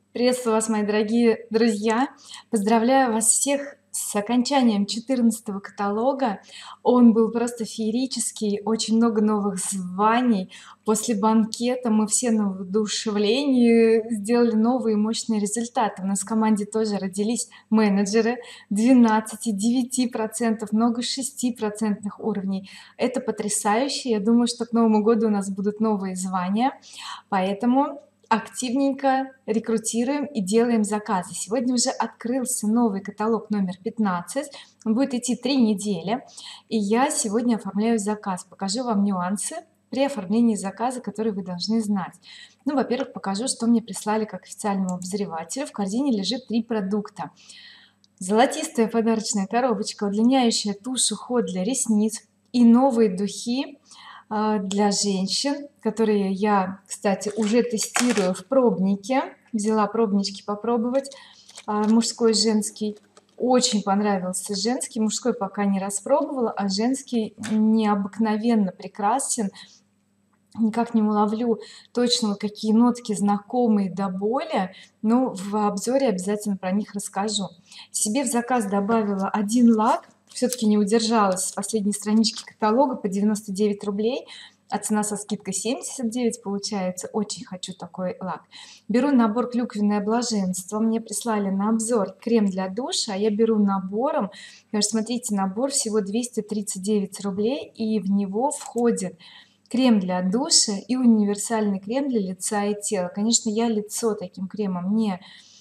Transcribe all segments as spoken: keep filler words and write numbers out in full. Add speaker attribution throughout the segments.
Speaker 1: Приветствую вас, мои дорогие друзья! Поздравляю вас всех с окончанием четырнадцатого каталога. Он был просто феерический, очень много новых званий. После банкета мы все на воодушевлении сделали новые мощные результаты. У нас в команде тоже родились менеджеры двенадцати девяти процентов, много шести процентных уровней. Это потрясающе. Я думаю, что к Новому году у нас будут новые звания, поэтому активненько рекрутируем и делаем заказы. Сегодня уже открылся новый каталог номер пятнадцать. Он будет идти три недели, и я сегодня оформляю заказ. Покажу вам нюансы при оформлении заказа, которые вы должны знать. Ну, во-первых, покажу, что мне прислали как официальному обозревателю. В корзине лежит три продукта: золотистая подарочная коробочка, удлиняющая тушь, уход для ресниц, и новые духи для женщин, которые я, кстати, уже тестирую в пробнике. Взяла пробнички попробовать, мужской, женский. Очень понравился женский, мужской пока не распробовала, а женский необыкновенно прекрасен. Никак не уловлю точно, какие нотки знакомые до боли, но в обзоре обязательно про них расскажу. Себе в заказ добавила один лак, все-таки не удержалась с последней странички каталога, по девяносто девять рублей, а цена со скидкой семьдесят девять получается. Очень хочу такой лак. Беру набор клюквенное блаженство, мне прислали на обзор крем для душа, а я беру набором. Смотрите, набор всего двести тридцать девять рублей, и в него входит крем для душа и универсальный крем для лица и тела. Конечно, я лицо таким кремом не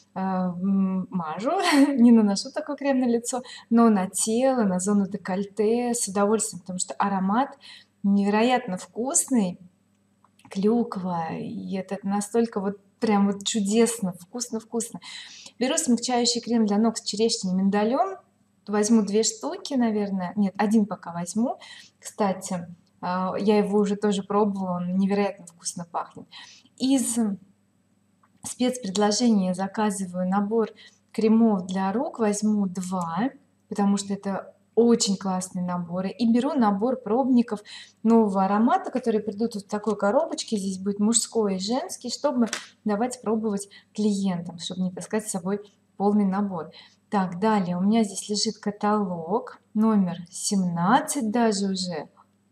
Speaker 1: мажу, не наношу такой крем на лицо, но на тело, на зону декольте с удовольствием, потому что аромат невероятно вкусный, клюква, и это настолько вот прям вот чудесно, вкусно вкусно. Беру смягчающий крем для ног с черешней и миндалем, возьму две штуки, наверное, нет, один пока возьму. Кстати, я его уже тоже пробовала, он невероятно вкусно пахнет. Из спецпредложения заказываю набор кремов для рук, возьму два, потому что это очень классные наборы, и беру набор пробников нового аромата, которые придут вот в такой коробочке. Здесь будет мужской и женский, чтобы давать пробовать клиентам, чтобы не таскать с собой полный набор. Так, далее у меня здесь лежит каталог номер семнадцать, даже уже,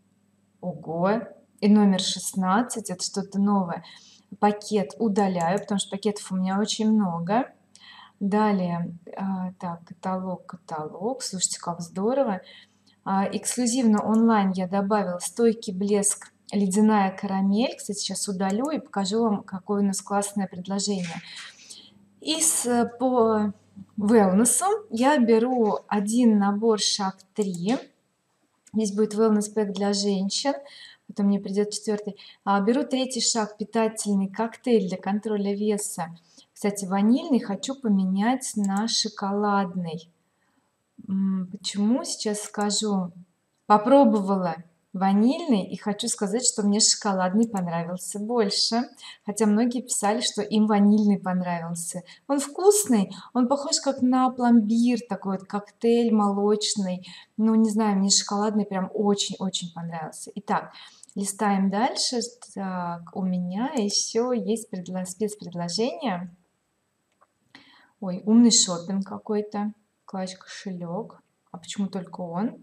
Speaker 1: ого, и номер шестнадцать, это что-то новое. Пакет удаляю, потому что пакетов у меня очень много. Далее, так, каталог, каталог, слушайте, как здорово. Эксклюзивно онлайн я добавила стойкий блеск ледяная карамель. Кстати, сейчас удалю и покажу вам, какое у нас классное предложение. И с, по wellness я беру один набор шаг три. Здесь будет wellness пэк для женщин, потом мне придет четвертый. А, беру третий шаг, питательный коктейль для контроля веса. Кстати, ванильный хочу поменять на шоколадный. Почему, сейчас скажу. Попробовала ванильный и хочу сказать, что мне шоколадный понравился больше, хотя многие писали, что им ванильный понравился. Он вкусный, он похож как на пломбир, такой вот коктейль молочный, ну не знаю, мне шоколадный прям очень-очень понравился. Итак, листаем дальше. Так, у меня еще есть спецпредложение. Ой, умный шопинг какой-то, класть кошелек. А почему только он?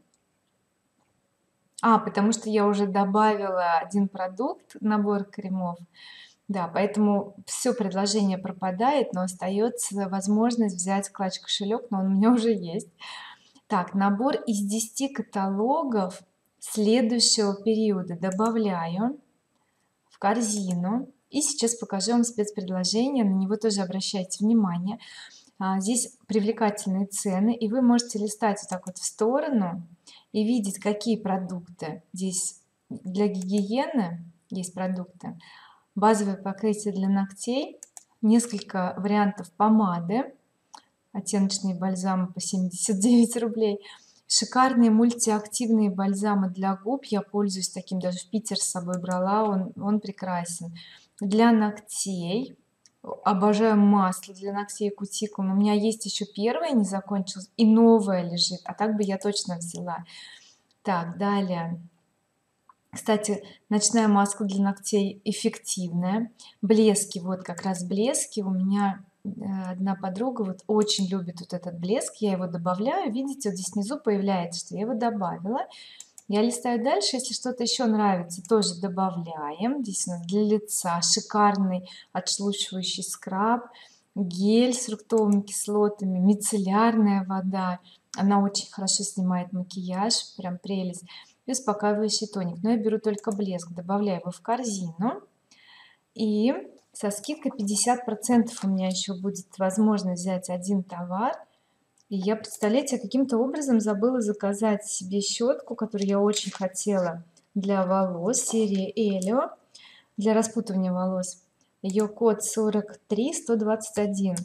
Speaker 1: А, потому что я уже добавила один продукт, набор кремов, да, поэтому все предложение пропадает, но остается возможность взять клатч кошелек, но он у меня уже есть. Так, набор из десяти каталогов следующего периода добавляю в корзину, и сейчас покажу вам спецпредложение, на него тоже обращайте внимание. Здесь привлекательные цены, и вы можете листать вот так вот в сторону и видеть, какие продукты здесь для гигиены есть продукты. Базовое покрытие для ногтей, несколько вариантов помады, оттеночные бальзамы по семьдесят девять рублей, шикарные мультиактивные бальзамы для губ, я пользуюсь таким, даже в Питер с собой брала, он, он прекрасен. Для ногтей обожаю масло для ногтей кутикул, у меня есть еще первое не закончилось и новое лежит, а так бы я точно взяла. Так, далее, кстати, ночная маска для ногтей эффективная, блески, вот как раз блески у меня одна подруга вот очень любит вот этот блеск, я его добавляю, видите, вот здесь внизу появляется, что я его добавила. Я листаю дальше, если что-то еще нравится, тоже добавляем. Здесь у нас для лица шикарный отшелушивающий скраб, гель с фруктовыми кислотами, мицеллярная вода, она очень хорошо снимает макияж, прям прелесть, и успокаивающий тоник. Но я беру только блеск, добавляю его в корзину, и со скидкой пятьдесят процентов у меня еще будет возможность взять один товар. И я, представляете, каким-то образом забыла заказать себе щетку, которую я очень хотела, для волос серии Элио, для распутывания волос. Ее код сорок три сто двадцать один.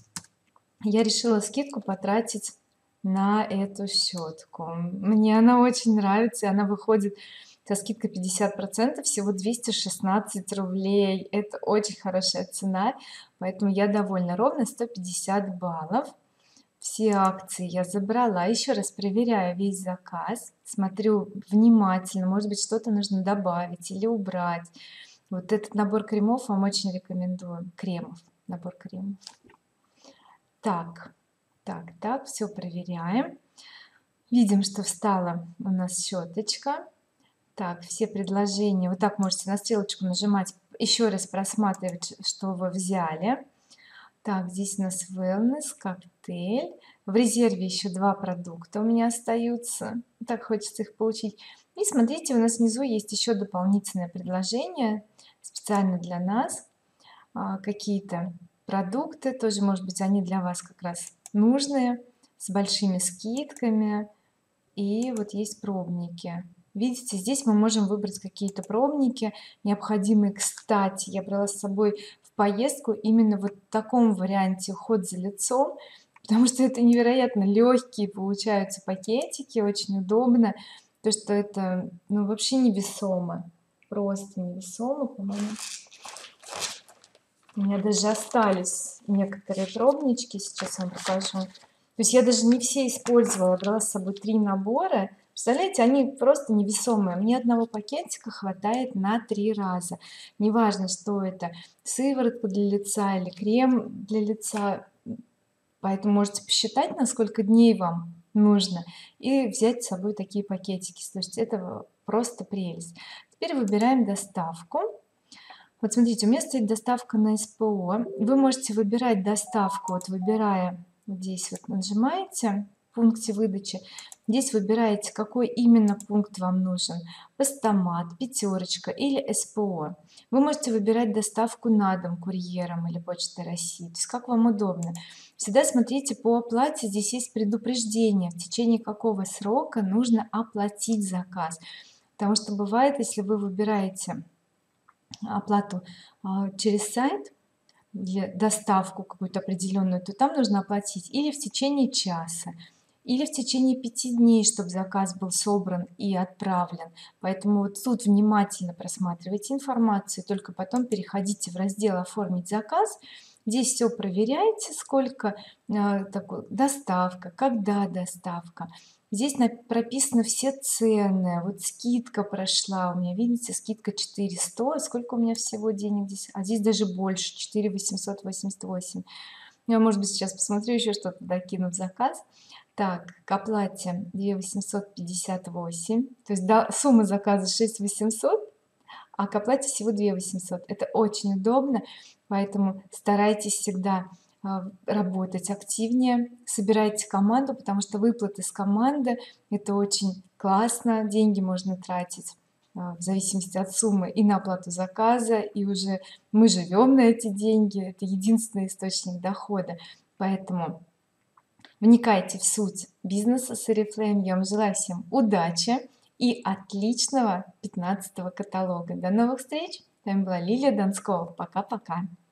Speaker 1: Я решила скидку потратить на эту щетку. Мне она очень нравится, и она выходит со скидкой пятьдесят процентов, всего двести шестнадцать рублей. Это очень хорошая цена, поэтому я довольна. Ровно сто пятьдесят баллов. Все акции я забрала. Еще раз проверяю весь заказ, смотрю внимательно, может быть что-то нужно добавить или убрать. Вот этот набор кремов вам очень рекомендую. Кремов, набор кремов. Так, так, так, все проверяем. Видим, что встала у нас щеточка. Так, все предложения, вот так можете на стрелочку нажимать, еще раз просматривать, что вы взяли. Так, здесь у нас wellness, коктейль. В резерве еще два продукта у меня остаются, так хочется их получить. И смотрите, у нас внизу есть еще дополнительное предложение специально для нас, какие-то продукты тоже, может быть, они для вас как раз нужные, с большими скидками. И вот есть пробники, видите, здесь мы можем выбрать какие-то пробники необходимые. Кстати, я брала с собой в поездку именно вот в таком варианте уход за лицом, потому что это невероятно легкие получаются пакетики, очень удобно, то что это, ну, вообще невесомо, просто невесомо, по-моему. У меня даже остались некоторые пробнички, сейчас вам покажу. То есть я даже не все использовала, брала с собой три набора. Представляете, они просто невесомые, мне одного пакетика хватает на три раза. Неважно, что это, сыворотка для лица или крем для лица, поэтому можете посчитать, на сколько дней вам нужно, и взять с собой такие пакетики. То есть это просто прелесть. Теперь выбираем доставку. Вот смотрите, у меня стоит доставка на СПО. Вы можете выбирать доставку, вот выбирая здесь, вот нажимаете в пункте выдачи, здесь выбираете, какой именно пункт вам нужен: постамат, пятерочка или СПО. Вы можете выбирать доставку на дом курьером или почтой России, то есть как вам удобно. Всегда смотрите по оплате, здесь есть предупреждение, в течение какого срока нужно оплатить заказ, потому что бывает, если вы выбираете оплату через сайт или доставку какую-то определенную, то там нужно оплатить или в течение часа, или в течение пяти дней, чтобы заказ был собран и отправлен. Поэтому вот тут внимательно просматривайте информацию, только потом переходите в раздел оформить заказ. Здесь все проверяйте, сколько э, такой, доставка, когда доставка. Здесь прописаны все цены, вот скидка прошла у меня, видите, скидка четыре сто, сколько у меня всего денег здесь, а здесь даже больше, четыре восемьсот восемьдесят восемь. Я, может быть, сейчас посмотрю, еще что-то докину в заказ. Так, к оплате две тысячи восемьсот пятьдесят восемь, то есть до, сумма заказа шесть тысяч восемьсот, а к оплате всего две тысячи восемьсот. Это очень удобно, поэтому старайтесь всегда работать активнее, собирайте команду, потому что выплаты с команды это очень классно, деньги можно тратить в зависимости от суммы и на оплату заказа, и уже мы живем на эти деньги, это единственный источник дохода. Поэтому вникайте в суть бизнеса с Oriflame. Я вам желаю всем удачи и отличного пятнадцатого каталога. До новых встреч! С вами была Лилия Донскова. Пока-пока.